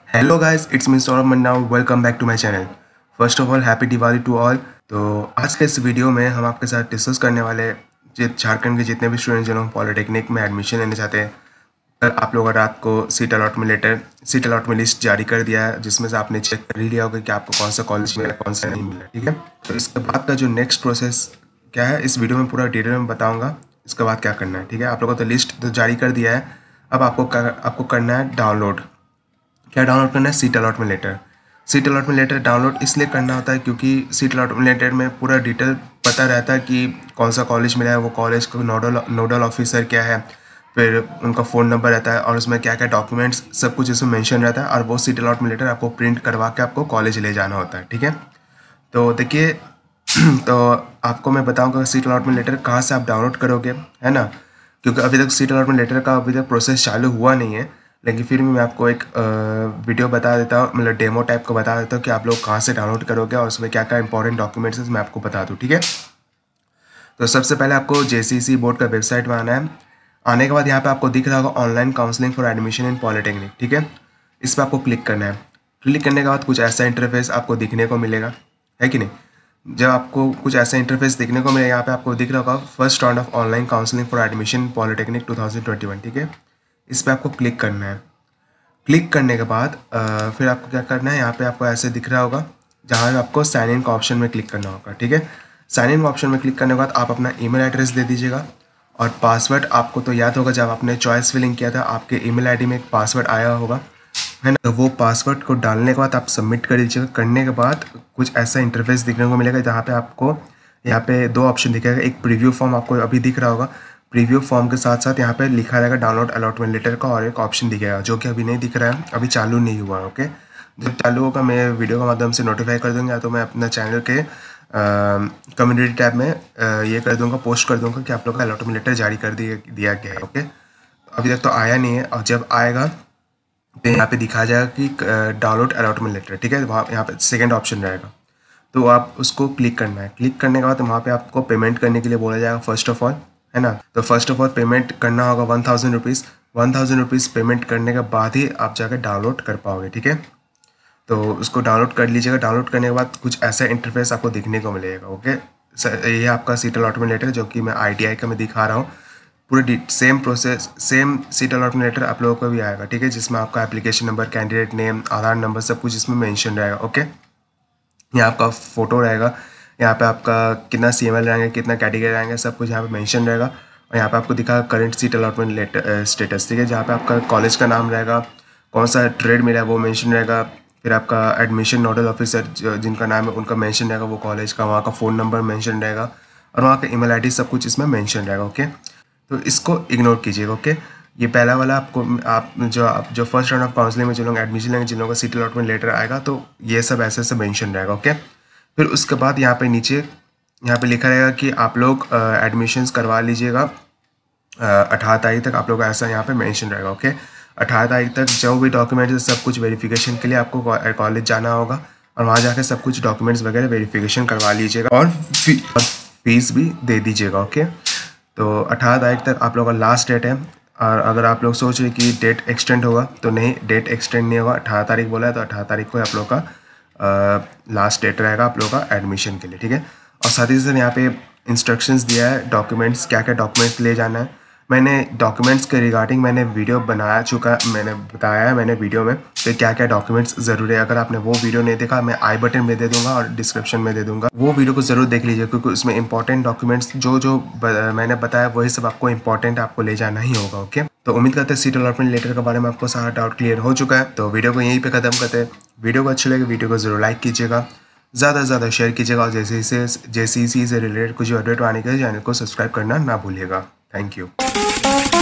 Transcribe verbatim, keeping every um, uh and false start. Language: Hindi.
Hello guys, it's me Saurabh Manna. Welcome back to my channel. First of all happy Diwali to all. तो आज के इस वीडियो में हम आपके साथ डिस्कस करने वाले जि- झारखंड के जितने भी स्टूडेंट जो लोग पॉलिटेक्निक में एडमिशन लेना चाहते हैं, कल आप लोगों का रात को seat allotment letter seat allotment list जारी कर दिया है, जिसमें से आपने चेक कर ही लिया होगा कि आपको कौन सा कॉलेज मिला कौन सा नहीं मिला। ठीक है, तो इसके बाद का जो नेक्स्ट प्रोसेस क्या है इस वीडियो में पूरा डिटेल में बताऊंगा। इसके बाद क्या करना है, ठीक है। आप लोगों को तो लिस्ट तो जारी कर दिया है, अब आपको कर, आपको करना है डाउनलोड। क्या डाउनलोड करना है? Seat allotment letter. Seat allotment letter download इसलिए करना होता है क्योंकि सीट अलॉटमेंट लेटर में पूरा डिटेल पता रहता है कि कौन सा कॉलेज मिला है, वो कॉलेज का नोडल नोडल ऑफिसर क्या है, फिर उनका फ़ोन नंबर रहता है और उसमें क्या क्या डॉक्यूमेंट्स सब कुछ इसमें मेंशन रहता है। और वो सीट अलॉटमेंट लेटर आपको प्रिंट करवा के आपको कॉलेज ले जाना होता है। ठीक है, तो देखिए तो आपको मैं बताऊंगा सीट अलॉटमेंट लेटर कहाँ से आप डाउनलोड करोगे, है ना। क्योंकि अभी तक सीट अलॉटमेंट लेटर का अभी तक प्रोसेस चालू हुआ नहीं है, लेकिन फिर भी मैं आपको एक वीडियो बता देता हूँ, मतलब डेमो टाइप को बता देता हूँ कि आप लोग कहाँ से डाउनलोड करोगे और उसमें क्या क्या इंपॉर्टेंट डॉक्यूमेंट्स है मैं आपको बता दूँ। ठीक है, तो सबसे पहले आपको जेसीसी बोर्ड का वेबसाइट में आना है। आने के बाद यहाँ पे आपको दिख रहा होगा online counselling for admission in polytechnic. ठीक है, इस पर आपको क्लिक करना है। क्लिक करने के बाद कुछ ऐसा इंटरफेस आपको दिखने को मिलेगा, है कि नहीं। जब आपको कुछ ऐसा इंटरफेस देखने को मिलेगा, यहाँ पे आपको दिख रहा होगा first round of online counselling for admission polytechnic two thousand twenty one. ठीक है, इस पर आपको क्लिक करना है। क्लिक करने के बाद अ, फिर आपको क्या करना है, यहाँ पे आपको ऐसे दिख रहा होगा जहाँ आपको साइन इन का ऑप्शन में क्लिक करना होगा। ठीक है, साइन इन ऑप्शन में क्लिक करने के बाद आप अपना ईमेल एड्रेस दे दीजिएगा और पासवर्ड आपको तो याद होगा, जब आपने चॉइस फिलिंग किया था आपके ईमेल आईडी में एक पासवर्ड आया होगा, है ना। तो वो पासवर्ड को डालने के बाद आप सबमिट कर दीजिएगा। करने के बाद कुछ ऐसा इंटरफेस दिखने को मिलेगा जहाँ पे आपको यहाँ पे दो ऑप्शन दिखेगा। एक प्रीव्यू फॉर्म आपको अभी दिख रहा होगा, प्रीव्यू फॉर्म के साथ साथ यहाँ पे लिखा रहेगा डाउनलोड अलॉटमेंट लेटर का, और एक ऑप्शन दिखेगा जो कि अभी नहीं दिख रहा है, अभी चालू नहीं हुआ है। ओके, जब चालू होगा मैं वीडियो के माध्यम से नोटिफाई कर दूँगा, तो मैं अपना चैनल के कम्युनिटी टैब में आ, ये कर दूँगा, पोस्ट कर दूँगा कि आप लोग का अलॉटमेंट लेटर जारी कर दिया दिया गया है। ओके, अभी तक तो आया नहीं है, और जब आएगा तो यहाँ पे दिखा जाएगा कि डाउनलोड अलॉटमेंट लेटर। ठीक है, वहाँ यहाँ पे सेकेंड ऑप्शन रहेगा, तो आप उसको क्लिक करना है। क्लिक करने के बाद वहाँ पे आपको पेमेंट करने के लिए बोला जाएगा फर्स्ट ऑफ ऑल, है ना। तो फर्स्ट ऑफ ऑल पेमेंट करना होगा one thousand rupees. One thousand rupees payment करने के बाद ही आप जाकर डाउनलोड कर पाओगे। ठीक है, तो उसको डाउनलोड कर लीजिएगा। डाउनलोड करने के बाद कुछ ऐसा इंटरफेस आपको दिखने को मिलेगा। ओके, ये आपका सीट अलॉटमेंट लेटर जो कि मैं आई टी आई का मैं दिखा रहा हूँ, पूरे same process same seat allotment letter आप लोगों को भी आएगा। ठीक है, जिसमें आपका application number, candidate name, Aadhaar number सब कुछ इसमें मेंशन रहेगा। ओके, यहाँ आपका फ़ोटो रहेगा, यहाँ पे आपका कितना सी एम एल रहेंगे, कितना कैटेगरी रहेंगे, सब कुछ यहाँ पे मेंशन रहेगा। और यहाँ पे आपको दिखा current seat allotment letter status. ठीक है, जहाँ पे आपका कॉलेज का नाम रहेगा, कौन सा ट्रेड मिला है वो मेंशन रहेगा, फिर आपका एडमिशन नोडल ऑफिसर जिनका नाम है उनका मेंशन रहेगा, वो कॉलेज का, वहाँ का फ़ोन नंबर मेंशन रहेगा, और वहाँ का ईमेल आईडी सब कुछ इसमें मेंशन रहेगा। ओके, तो इसको इग्नोर कीजिएगा। ओके, ये पहला वाला आपको आप जो आप जो फर्स्ट राउंड ऑफ काउंसलिंग में जिन लोग एडमिशन लेंगे, जिन लोगों का सीट अलॉटमेंट लेटर आएगा, तो ये सब ऐसे ऐसे मेंशन रहेगा। ओके, फिर उसके बाद यहाँ पे नीचे यहाँ पे लिखा रहेगा कि आप लोग एडमिशन्स करवा लीजिएगा अठारह तारीख तक, आप लोग ऐसा यहाँ पे मेंशन रहेगा। ओके, अठारह तारीख तक जो भी डॉक्यूमेंट्स है सब कुछ वेरिफिकेशन के लिए आपको कॉलेज जाना होगा, और वहाँ जाके सब कुछ डॉक्यूमेंट्स वगैरह वेरिफिकेशन करवा लीजिएगा, और फी, फीस भी दे दीजिएगा। ओके, तो अठारह तारीख तक आप लोगों का लास्ट डेट है। और अगर आप लोग सोच रहे कि डेट एक्सटेंड होगा, तो नहीं, डेट एक्सटेंड नहीं होगा। अठारह तारीख बोला है तो अठारह तारीख को आप लोग का लास्ट डेट रहेगा आप लोगों का एडमिशन के लिए। ठीक है, और साथ ही साथ यहाँ पे इंस्ट्रक्शंस दिया है डॉक्यूमेंट्स, क्या क्या डॉक्यूमेंट्स ले जाना है। मैंने डॉक्यूमेंट्स के रिगार्डिंग मैंने वीडियो बनाया चुका मैंने बताया है मैंने वीडियो में कि क्या क्या डॉक्यूमेंट्स ज़रूरी है। अगर आपने वो वीडियो नहीं देखा, मैं आई बटन में दे दूंगा और डिस्क्रिप्शन में दे दूंगा, वो वीडियो को ज़रूर देख लीजिए, क्योंकि उसमें इंपॉर्टेंट डॉक्यूमेंट्स जो जो मैंने बताया वही सब आपको इंपॉर्टेंट आपको ले जाना ही होगा। ओके, तो उम्मीद करते हैं सीट अलॉटमेंट लेटर के बारे में आपको सारा डाउट क्लियर हो चुका है। तो वीडियो को यहीं पे खत्म करते हैं। वीडियो को अच्छी लगे वीडियो को जरूर लाइक कीजिएगा, ज़्यादा से ज़्यादा शेयर कीजिएगा, और जैसे से जैसे इसी से रिलेटेड कुछ अपडेट आने के चैनल को सब्सक्राइब करना ना भूलिएगा। Thank you.